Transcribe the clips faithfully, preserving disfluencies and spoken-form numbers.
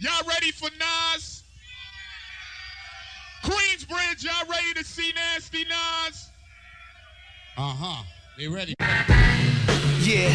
Y'all ready for Nas? Queensbridge, y'all ready to see Nasty Nas? Uh-huh. They ready. Yeah.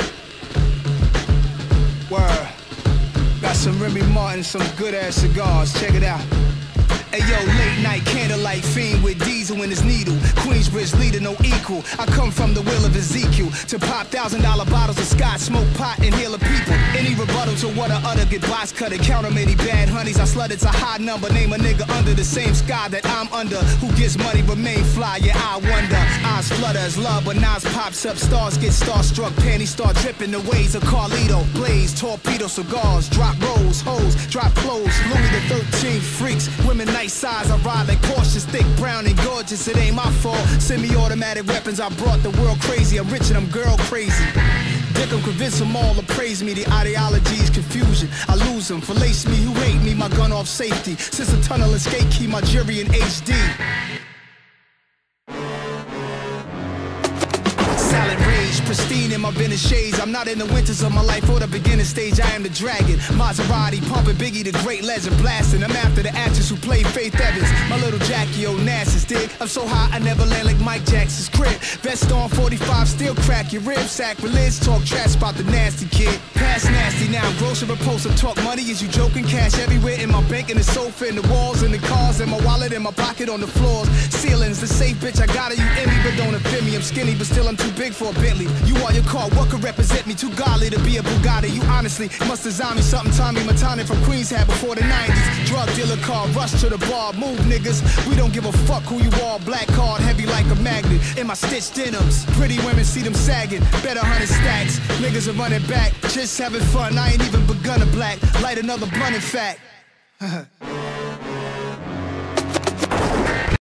Word. Got some Remy Martin, some good-ass cigars. Check it out. Hey yo, late night candlelight fiend with diesel in his needle. Queensbridge leader, no equal. I come from the will of Ezekiel to pop thousand dollar bottles of scotch, smoke pot, and heal a people. Any rebuttal to what I utter, get box cut and count how many bad honeys I slut. It's a high number. Name a nigga under the same sky that I'm under. Who gets money remain fly? Yeah, I wonder. Eyes flutter as love, but Nas pops up. Stars get starstruck. Panties start dripping the ways of Carlito. Blaze, torpedo, cigars, drop rolls, hoes, drop clothes. Louis the thirteenth freaks, women nice size. I ride like Porsches, thick, brown, and gorgeous. It ain't my fault. Semi-automatic weapons, I brought the world crazy. I'm rich and I'm girl crazy. Dick, I'm convinced them all to praise me. The ideology's confusion. I lose them. Falace me, who hate me, my gun off safety. Since the tunnel escape, keep my jury in H D. Salad rage, pristine in my vintage shades. I'm not in the winters of my life or the beginning stage. I am the dragon. Maserati pumping Biggie, the great legend blasting. I'm after the actress who played Faith Evans. My little Jackie Onassis, dig? I'm so high I never land like Mike Jackson's crib. Vest on forty-five, still crack your ribs. Sacrilege, talk trash about the nasty kid. Past nasty now, gross and repulsive. Talk money, is you joking? Cash everywhere in my bank, in the sofa, in the walls, in the cars, in my wallet, in my pocket, on the floors. Ceilings, the safe bitch, I got it, you in me, but don't offend me. I'm skinny, but still I'm too big for a Bentley. You are your car, what could represent me? Too godly to be a Bugatti. You honestly must design me something Tommy Montana from Queens had before the nineties. Drug dealer car, rush to the bar, move niggas. We don't give a fuck who you are. Black card, heavy like a magnet. In my stitched denims, pretty women see them sagging. Better hundred stacks, niggas are running back. Just having fun, I ain't even begun to black. Light another blunt in fact.